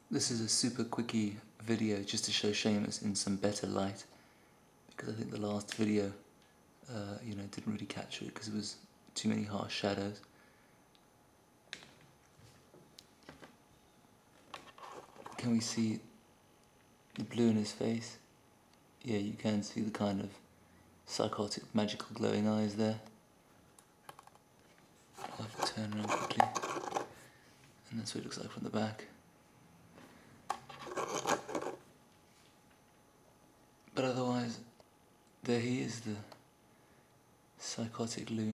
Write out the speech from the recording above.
This is a super quickie video just to show Seamus in some better light, because I think the last video didn't really capture it because it was too many harsh shadows. Can we see the blue in his face? Yeah, you can see the kind of psychotic, magical glowing eyes there. I'll have to turn around quickly, and that's what it looks like from the back. But otherwise, there he is, the psychotic loon.